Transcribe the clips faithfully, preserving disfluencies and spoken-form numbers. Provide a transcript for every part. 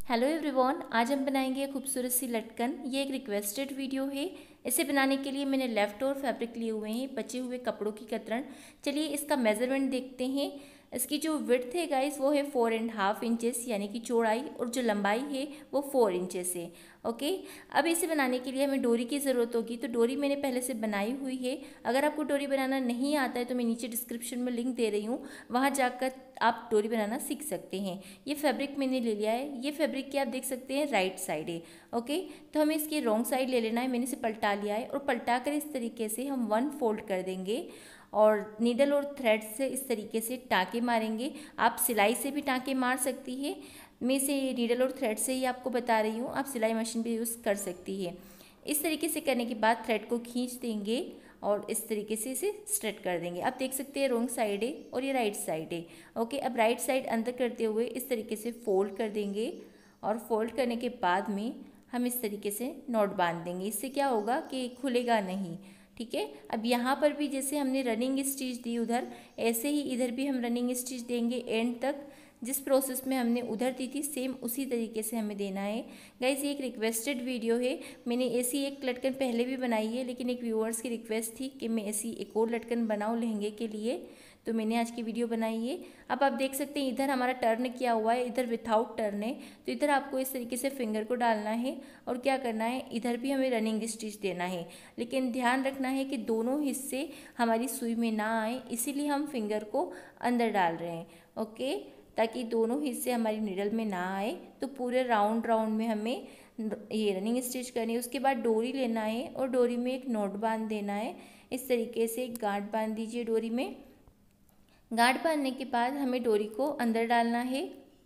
Hello everyone, आज हम बनाएंगे खूबसूरत सी लटकन। ये एक रिक्वेस्टेड वीडियो है। इसे बनाने के लिए मैंने लेफ्ट ओवर फैब्रिक लिए हुए हैं, बचे हुए कपड़ों की कतरन। चलिए इसका मेजरमेंट देखते हैं। इसकी जो विड्थ है गाइस वो है फोर एंड हाफ इंचेस यानी कि चौड़ाई, और जो लंबाई है वो फोर इंचेस है। ओके, अब इसे बनाने के लिए हमें डोरी की ज़रूरत होगी, तो डोरी मैंने पहले से बनाई हुई है। अगर आपको डोरी बनाना नहीं आता है तो मैं नीचे डिस्क्रिप्शन में लिंक दे रही हूँ, वहाँ जाकर आप डोरी बनाना सीख सकते हैं। ये फैब्रिक मैंने ले लिया है। ये फैब्रिक की आप देख सकते हैं राइट साइड है। ओके, तो हमें इसकी रॉन्ग साइड ले लेना है। मैंने इसे पलटा लिया है और पलटा कर इस तरीके से हम वन फोल्ड कर देंगे और नीडल और थ्रेड से इस तरीके से टाँके मारेंगे। आप सिलाई से भी टाँके मार सकती है। मैं इसे नीडल और थ्रेड से ही आपको बता रही हूँ, आप सिलाई मशीन भी यूज़ कर सकती है। इस तरीके से करने के बाद थ्रेड को खींच देंगे और इस तरीके से इसे स्ट्रेट कर देंगे। आप देख सकते हैं रॉन्ग साइड है और ये राइट साइड है। ओके, अब राइट साइड अंदर करते हुए इस तरीके से फोल्ड कर देंगे और फोल्ड करने के बाद में हम इस तरीके से नॉट बांध देंगे। इससे क्या होगा कि खुलेगा नहीं। ठीक है, अब यहाँ पर भी जैसे हमने रनिंग स्टिच दी उधर, ऐसे ही इधर भी हम रनिंग स्टिच देंगे एंड तक। जिस प्रोसेस में हमने उधर दी थी सेम उसी तरीके से हमें देना है। गाइस ये एक रिक्वेस्टेड वीडियो है। मैंने ऐसी एक लटकन पहले भी बनाई है, लेकिन एक व्यूअर्स की रिक्वेस्ट थी कि मैं ऐसी एक और लटकन बनाऊँ लहंगे के लिए, तो मैंने आज की वीडियो बनाई है। अब आप देख सकते हैं इधर हमारा टर्न किया हुआ है, इधर विथआउट टर्न है। तो इधर आपको इस तरीके से फिंगर को डालना है और क्या करना है, इधर भी हमें रनिंग स्टिच देना है। लेकिन ध्यान रखना है कि दोनों हिस्से हमारी सुई में ना आए, इसीलिए हम फिंगर को अंदर डाल रहे हैं। ओके, ताकि दोनों हिस्से हमारी निडल में ना आए। तो पूरे राउंड राउंड में हमें ये रनिंग स्टिच करनी है। उसके बाद डोरी लेना है और डोरी में एक नॉट बांध देना है। इस तरीके से एक गांठ बांध दीजिए डोरी में। गांठ बांधने के बाद हमें डोरी को अंदर डालना है।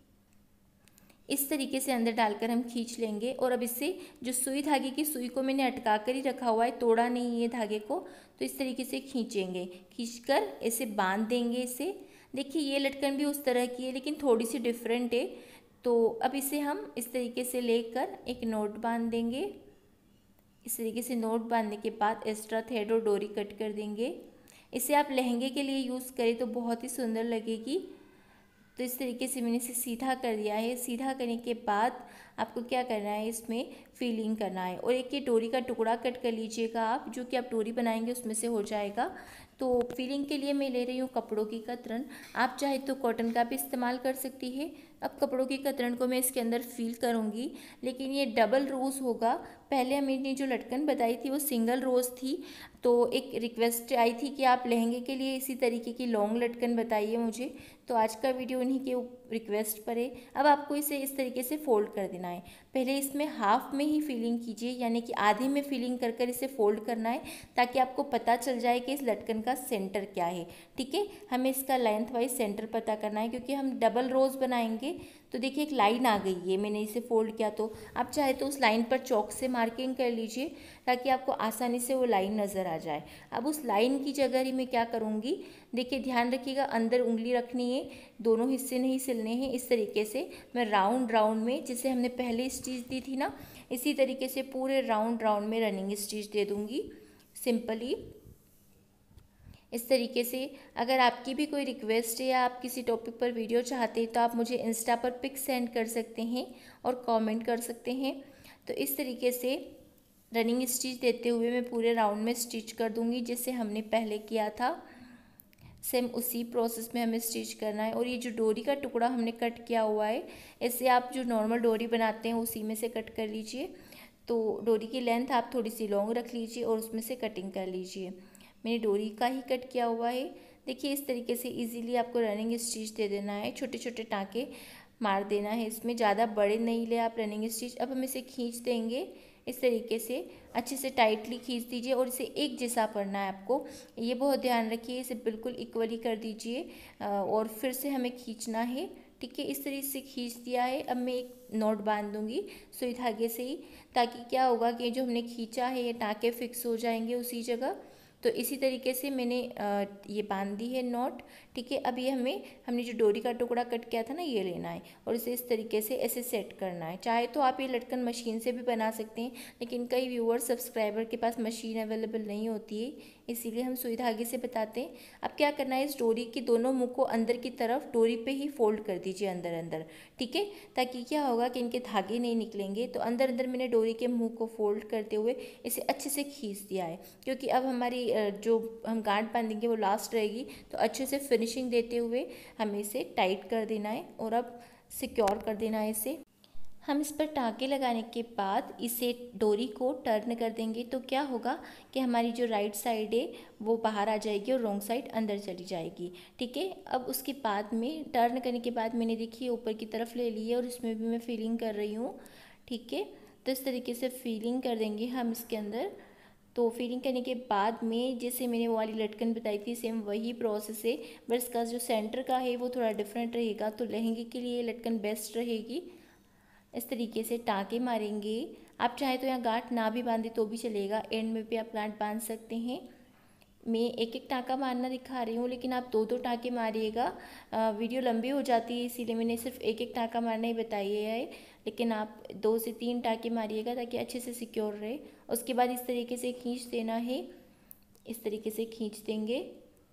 इस तरीके से अंदर डालकर हम खींच लेंगे और अब इससे जो सुई धागे की सुई को मैंने अटका कर ही रखा हुआ है, तोड़ा नहीं है धागे को, तो इस तरीके से खींचेंगे। खींचकर ऐसे बांध देंगे इसे। देखिए ये लटकन भी उस तरह की है लेकिन थोड़ी सी डिफरेंट है। तो अब इसे हम इस तरीके से लेकर एक नोट बांध देंगे। इस तरीके से नोट बांधने के बाद एक्स्ट्रा थ्रेड और डोरी कट कर देंगे। इसे आप लहंगे के लिए यूज़ करें तो बहुत ही सुंदर लगेगी। तो इस तरीके से मैंने इसे सीधा कर दिया है। सीधा करने के बाद आपको क्या करना है, इसमें फीलिंग करना है। और एक ये डोरी का टुकड़ा कट कर लीजिएगा आप, जो कि आप डोरी बनाएंगे उसमें से हो जाएगा। तो फीलिंग के लिए मैं ले रही हूँ कपड़ों की कतरन। आप चाहे तो कॉटन का भी इस्तेमाल कर सकती है। अब कपड़ों की कतरन को मैं इसके अंदर फील करूँगी, लेकिन ये डबल रोज़ होगा। पहले हमने जो लटकन बताई थी वो सिंगल रोज़ थी। तो एक रिक्वेस्ट आई थी कि आप लहंगे के लिए इसी तरीके की लॉन्ग लटकन बताइए मुझे, तो आज का वीडियो उन्हीं के रिक्वेस्ट पर है। अब आपको इसे इस तरीके से फोल्ड कर देना है। पहले इसमें हाफ में ही फीलिंग कीजिए, यानी कि आधे में फीलिंग कर कर इसे फोल्ड करना है, ताकि आपको पता चल जाए कि इस लटकन का सेंटर क्या है। ठीक है, हमें इसका लेंथ वाइज सेंटर पता करना है, क्योंकि हम डबल रोज बनाएंगे। तो देखिए एक लाइन आ गई है, मैंने इसे फोल्ड किया, तो आप चाहे तो उस लाइन पर चौक से मार्किंग कर लीजिए, ताकि आपको आसानी से वो लाइन नज़र आ जाए। अब उस लाइन की जगह ही मैं क्या करूँगी, देखिए ध्यान रखिएगा, अंदर उंगली रखनी है, दोनों हिस्से नहीं सिलने हैं। इस तरीके से मैं राउंड राउंड में, जैसे हमने पहले स्टिच दी थी ना, इसी तरीके से पूरे राउंड राउंड में रनिंग स्टिच दे दूँगी सिंपली इस तरीके से। अगर आपकी भी कोई रिक्वेस्ट है या आप किसी टॉपिक पर वीडियो चाहते हैं तो आप मुझे इंस्टा पर पिक सेंड कर सकते हैं और कमेंट कर सकते हैं। तो इस तरीके से रनिंग स्टिच देते हुए मैं पूरे राउंड में स्टिच कर दूंगी, जैसे हमने पहले किया था सेम उसी प्रोसेस में हमें स्टिच करना है। और ये जो डोरी का टुकड़ा हमने कट किया हुआ है, ऐसे आप जो नॉर्मल डोरी बनाते हैं उसी में से कट कर लीजिए। तो डोरी की लेंथ आप थोड़ी सी लॉन्ग रख लीजिए और उसमें से कटिंग कर लीजिए। मैंने डोरी का ही कट किया हुआ है। देखिए इस तरीके से इजीली आपको रनिंग स्टिच दे देना है, छोटे छोटे टाँके मार देना है इसमें, ज़्यादा बड़े नहीं ले आप रनिंग स्टिच। अब हम इसे खींच देंगे इस तरीके से, अच्छे से टाइटली खींच दीजिए और इसे एक जैसा करना है आपको, ये बहुत ध्यान रखिए। इसे बिल्कुल इक्वली कर दीजिए और फिर से हमें खींचना है। ठीक है, इस तरीके से खींच दिया है। अब मैं एक नॉट बांध दूंगी सुई धागे से ही, ताकि क्या होगा कि जो हमने खींचा है ये टाँके फिक्स हो जाएंगे उसी जगह। तो इसी तरीके से मैंने ये बांध दी है नॉट। ठीक है, अब ये हमें हमने जो डोरी का टुकड़ा कट किया था ना, ये लेना है और इसे इस तरीके से ऐसे सेट करना है। चाहे तो आप ये लटकन मशीन से भी बना सकते हैं, लेकिन कई व्यूअर्स सब्सक्राइबर के पास मशीन अवेलेबल नहीं होती है, इसीलिए हम सुई धागे से बताते हैं। अब क्या करना है, इस डोरी की दोनों मुँह को अंदर की तरफ डोरी पे ही फोल्ड कर दीजिए अंदर अंदर, ठीक है, ताकि क्या होगा कि इनके धागे नहीं निकलेंगे। तो अंदर अंदर मैंने डोरी के मुँह को फोल्ड करते हुए इसे अच्छे से खींच दिया है, क्योंकि अब हमारी जो हम गांठ बांधेंगे वो लास्ट रहेगी। तो अच्छे से फिनिशिंग देते हुए हमें इसे टाइट कर देना है और अब सिक्योर कर देना है इसे। हम इस पर टाँके लगाने के बाद इसे डोरी को टर्न कर देंगे, तो क्या होगा कि हमारी जो राइट साइड है वो बाहर आ जाएगी और रॉन्ग साइड अंदर चली जाएगी, ठीक है। अब उसके बाद में टर्न करने के बाद मैंने देखिए ऊपर की तरफ ले ली है और इसमें भी मैं फीलिंग कर रही हूँ, ठीक है। तो इस तरीके से फीलिंग कर देंगे हम इसके अंदर। तो फीलिंग करने के बाद में जैसे मैंने वो वाली लटकन बताई थी, सेम वही प्रोसेस है, बस इसका जो सेंटर का है वो थोड़ा डिफरेंट रहेगा। तो लहंगे के लिए लटकन बेस्ट रहेगी। इस तरीके से टाँके मारेंगे। आप चाहे तो यहाँ गांठ ना भी बांधे तो भी चलेगा, एंड में भी आप गांठ बांध सकते हैं। मैं एक एक टाँका मारना दिखा रही हूँ, लेकिन आप दो दो टाँके मारिएगा, वीडियो लंबी हो जाती है, इसीलिए मैंने सिर्फ एक एक टाँका मारना ही बताया है। लेकिन आप दो से तीन टाँके मारिएगा ताकि अच्छे से सिक्योर रहे। उसके बाद इस तरीके से खींच देना है, इस तरीके से खींच देंगे।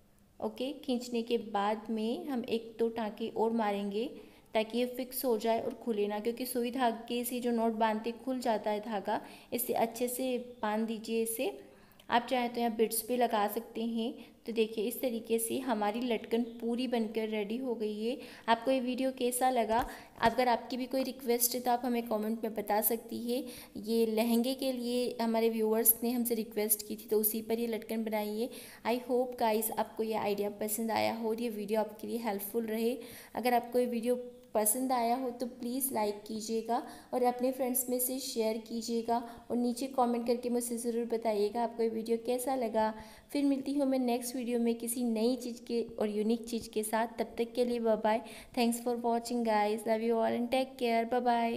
ओके, खींचने के बाद में हम एक दो टाँके और मारेंगे ताकि ये फिक्स हो जाए और खुले ना, क्योंकि सुई धागे से जो नॉट बांधते खुल जाता है धागा। इससे अच्छे से बांध दीजिए इसे। आप चाहें तो यहाँ बिट्स भी लगा सकते हैं। तो देखिए इस तरीके से हमारी लटकन पूरी बनकर रेडी हो गई है। आपको ये वीडियो कैसा लगा? अगर आपकी भी कोई रिक्वेस्ट है तो आप हमें कमेंट में बता सकती है। ये लहंगे के लिए हमारे व्यूअर्स ने हमसे रिक्वेस्ट की थी, तो उसी पर ये लटकन बनाई है। आई होप गाइस आपको ये आइडिया पसंद आया हो और ये वीडियो आपके लिए हेल्पफुल रहे। अगर आपको ये वीडियो पसंद आया हो तो प्लीज़ लाइक कीजिएगा और अपने फ्रेंड्स में से शेयर कीजिएगा और नीचे कमेंट करके मुझसे ज़रूर बताइएगा आपको ये वीडियो कैसा लगा। फिर मिलती हूँ मैं नेक्स्ट वीडियो में किसी नई चीज़ के और यूनिक चीज़ के साथ। तब तक के लिए bye bye. Thanks for watching guys, love you all and take care, bye bye.